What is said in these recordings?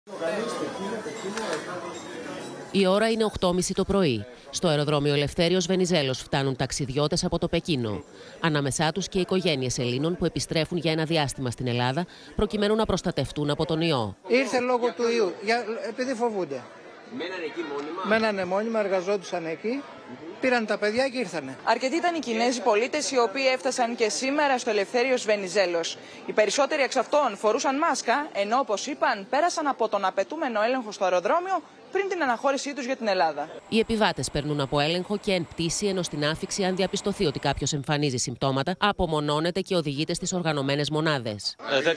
Η ώρα είναι 8:30 το πρωί. Στο αεροδρόμιο Ελευθέριος Βενιζέλος φτάνουν ταξιδιώτες από το Πεκίνο. Ανάμεσά τους και οικογένειες Ελλήνων που επιστρέφουν για ένα διάστημα στην Ελλάδα προκειμένου να προστατευτούν από τον ιό. Ήρθε λόγω του ιού, επειδή φοβούνται. Μένανε εκεί μόνιμα. Μένανε μόνιμα, εργαζόντουσαν εκεί. Πήραν τα παιδιά και ήρθανε. Αρκετοί ήταν οι Κινέζοι πολίτες οι οποίοι έφτασαν και σήμερα στο Ελευθέριος Βενιζέλος. Οι περισσότεροι εξ αυτών φορούσαν μάσκα, ενώ όπως είπαν πέρασαν από τον απαιτούμενο έλεγχο στο αεροδρόμιο πριν την αναχώρησή τους για την Ελλάδα. Οι επιβάτες περνούν από έλεγχο και εν πτήση, ενώ στην άφιξη, αν διαπιστωθεί ότι κάποιος εμφανίζει συμπτώματα, απομονώνεται και οδηγείται στις οργανωμένες μονάδες.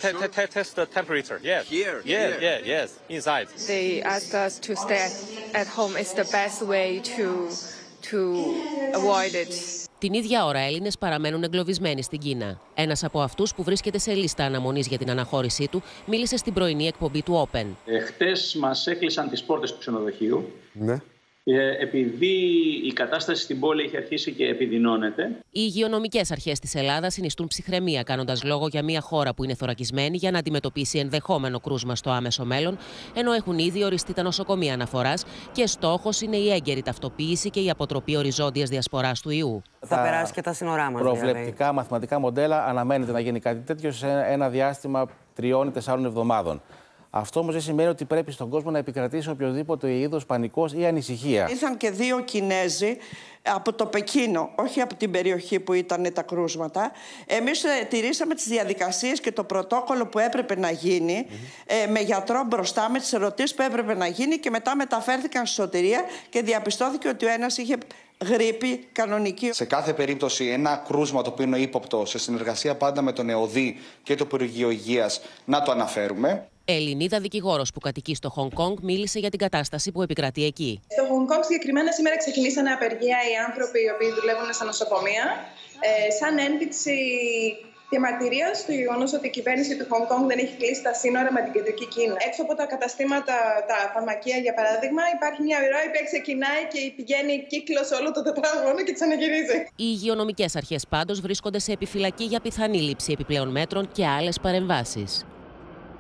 Την ίδια ώρα, Έλληνες παραμένουν εγκλωβισμένοι στην Κίνα. Ένας από αυτούς, που βρίσκεται σε λίστα αναμονής για την αναχώρησή του, μίλησε στην πρωινή εκπομπή του Open. Χτες μας έκλεισαν τις πόρτες του ξενοδοχείου. Ναι. Επειδή η κατάσταση στην πόλη έχει αρχίσει και επιδεινώνεται. Οι υγειονομικές αρχές της Ελλάδας συνιστούν ψυχραιμία, κάνοντας λόγο για μια χώρα που είναι θωρακισμένη για να αντιμετωπίσει ενδεχόμενο κρούσμα στο άμεσο μέλλον, ενώ έχουν ήδη οριστεί τα νοσοκομεία αναφοράς και στόχος είναι η έγκαιρη ταυτοποίηση και η αποτροπή οριζόντιας διασποράς του ιού. Θα περάσει και τα σύνορά μας. Προβλεπτικά μαθηματικά μοντέλα αναμένεται να γίνει κάτι τέτοιο σε ένα διάστημα 3-4 εβδομάδων. Αυτό όμως δεν σημαίνει ότι πρέπει στον κόσμο να επικρατήσει οποιοδήποτε είδος πανικός ή ανησυχία. Ήρθαν και 2 Κινέζοι από το Πεκίνο, όχι από την περιοχή που ήταν τα κρούσματα. Εμείς τηρήσαμε τις διαδικασίες και το πρωτόκολλο που έπρεπε να γίνει, με γιατρό μπροστά, με τις ερωτήσεις που έπρεπε να γίνει, και μετά μεταφέρθηκαν στη σωτηρία και διαπιστώθηκε ότι ο ένας είχε γρίπη κανονική. Σε κάθε περίπτωση, ένα κρούσμα το οποίο είναι ύποπτο, σε συνεργασία πάντα με τον ΕΟΔΗ και το Υπουργείο Υγείας, να το αναφέρουμε. Ελληνίδα δικηγόρος που κατοικεί στο Χονγκ Κονγκ μίλησε για την κατάσταση που επικρατεί εκεί. Στο Χονγκ Κονγκ συγκεκριμένα σήμερα ξεκινήσανε απεργία οι άνθρωποι οι οποίοι δουλεύουν στα νοσοκομεία, σαν ένδειξη διαμαρτυρίας του γεγονός ότι η κυβέρνηση του Χονγκ Κονγκ δεν έχει κλείσει τα σύνορα με την κεντρική Κίνα. Έξω από τα καταστήματα, τα φαρμακεία για παράδειγμα, υπάρχει μια ουρά η οποία ξεκινάει και πηγαίνει κύκλος όλο το τετράγωνο και ξαναγυρίζει. Οι υγειονομικές αρχές πάντως βρίσκονται σε επιφυλακή για πιθανή λήψη επιπλέον μέτρων και άλλες παρεμβάσεις.